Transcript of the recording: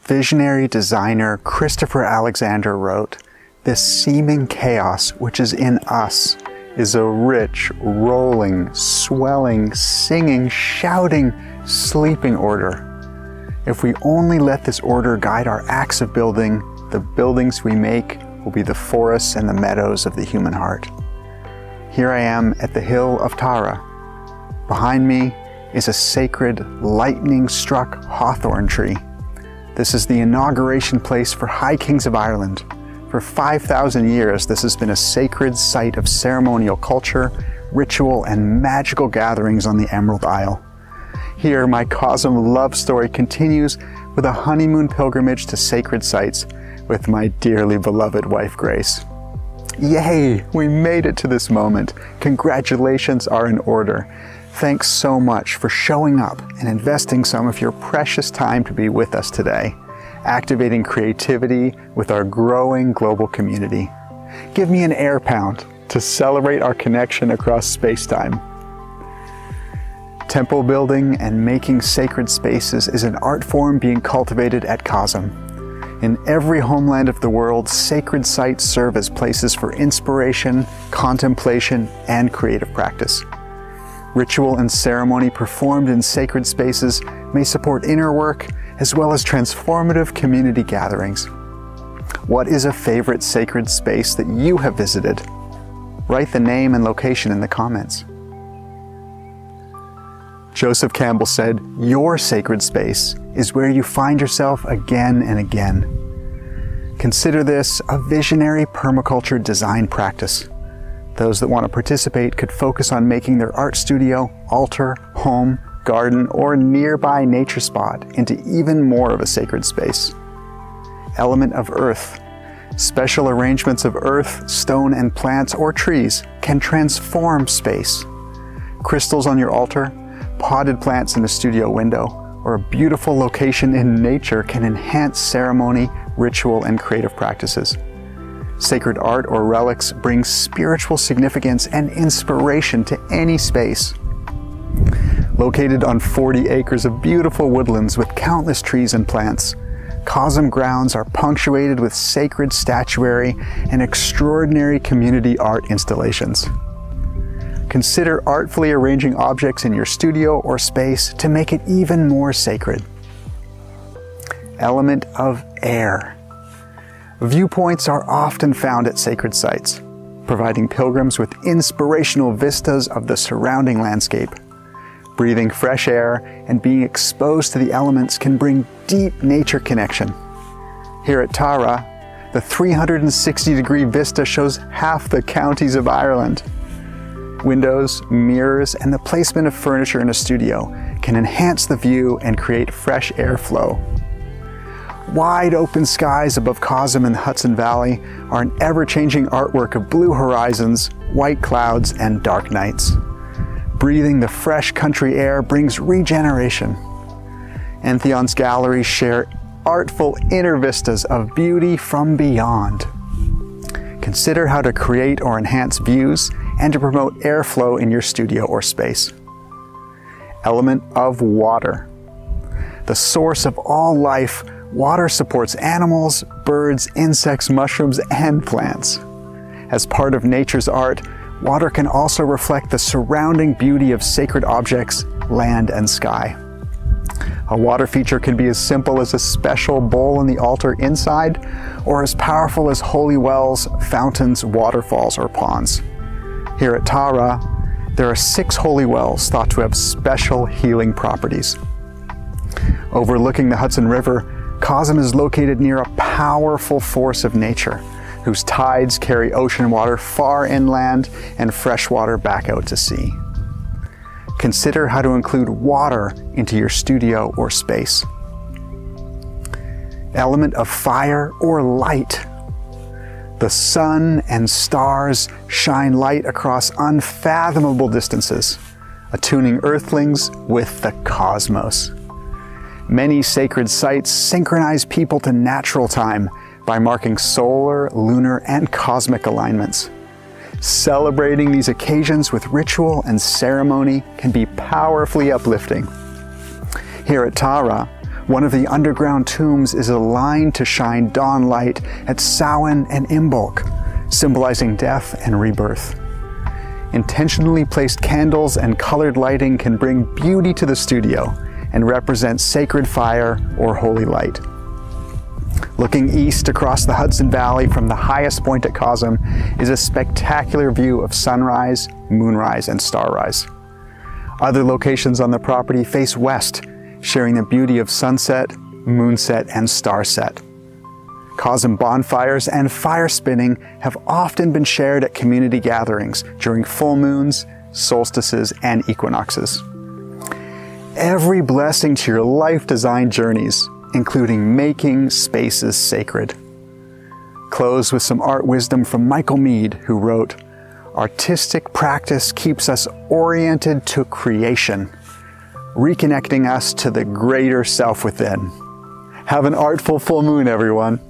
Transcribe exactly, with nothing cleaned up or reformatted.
Visionary designer Christopher Alexander wrote, "This seeming chaos which is in us is a rich, rolling, swelling, singing, shouting, sleeping order. If we only let this order guide our acts of building, the buildings we make will be the forests and the meadows of the human heart." Here I am at the hill of Tara. Behind me is a sacred, lightning-struck hawthorn tree. This is the inauguration place for High Kings of Ireland. For five thousand years, this has been a sacred site of ceremonial culture, ritual, and magical gatherings on the Emerald Isle. Here, my CoSM love story continues with a honeymoon pilgrimage to sacred sites with my dearly beloved wife, Grace. Yay! We made it to this moment. Congratulations are in order. Thanks so much for showing up and investing some of your precious time to be with us today, activating creativity with our growing global community. Give me an air pound to celebrate our connection across space-time. Temple building and making sacred spaces is an art form being cultivated at CoSM. In every homeland of the world, sacred sites serve as places for inspiration, contemplation, and creative practice. Ritual and ceremony performed in sacred spaces may support inner work as well as transformative community gatherings. What is a favorite sacred space that you have visited? Write the name and location in the comments. Joseph Campbell said, "Your sacred space is where you find yourself again and again." Consider this a visionary permaculture design practice. Those that want to participate could focus on making their art studio, altar, home, garden, or nearby nature spot into even more of a sacred space. Element of earth. Special arrangements of earth, stone, and plants or trees can transform space. Crystals on your altar, potted plants in the studio window, or a beautiful location in nature can enhance ceremony, ritual, and creative practices. Sacred art or relics bring spiritual significance and inspiration to any space. Located on forty acres of beautiful woodlands with countless trees and plants, CoSM grounds are punctuated with sacred statuary and extraordinary community art installations. Consider artfully arranging objects in your studio or space to make it even more sacred. Element of air. Viewpoints are often found at sacred sites, providing pilgrims with inspirational vistas of the surrounding landscape. Breathing fresh air and being exposed to the elements can bring deep nature connection. Here at Tara, the three hundred sixty degree vista shows half the counties of Ireland. Windows, mirrors, and the placement of furniture in a studio can enhance the view and create fresh airflow. Wide open skies above CoSM and the Hudson Valley are an ever-changing artwork of blue horizons, white clouds, and dark nights. Breathing the fresh country air brings regeneration. Enthion's galleries share artful inner vistas of beauty from beyond. Consider how to create or enhance views and to promote airflow in your studio or space. Element of water. The source of all life, water supports animals, birds, insects, mushrooms, and plants. As part of nature's art, water can also reflect the surrounding beauty of sacred objects, land, and sky. A water feature can be as simple as a special bowl in the altar inside, or as powerful as holy wells, fountains, waterfalls, or ponds. Here at Tara, there are six holy wells thought to have special healing properties. Overlooking the Hudson River, CoSM is located near a powerful force of nature, whose tides carry ocean water far inland and fresh water back out to sea. Consider how to include water into your studio or space. Element of fire or light. The sun and stars shine light across unfathomable distances, attuning earthlings with the cosmos. Many sacred sites synchronize people to natural time by marking solar, lunar, and cosmic alignments. Celebrating these occasions with ritual and ceremony can be powerfully uplifting. Here at Tara, One of the underground tombs is aligned to shine dawn light at Samhain and Imbolc, symbolizing death and rebirth. Intentionally placed candles and colored lighting can bring beauty to the studio and represent sacred fire or holy light. Looking east across the Hudson Valley from the highest point at C O S M is a spectacular view of sunrise, moonrise, and starrise. Other locations on the property face west, sharing the beauty of sunset, moonset, and starset. C O S M bonfires and fire spinning have often been shared at community gatherings during full moons, solstices, and equinoxes. Every blessing to your life design journeys, including making spaces sacred. Close with some art wisdom from Michael Mead, who wrote, "Artistic practice keeps us oriented to creation, reconnecting us to the greater self within." Have an artful full moon, everyone.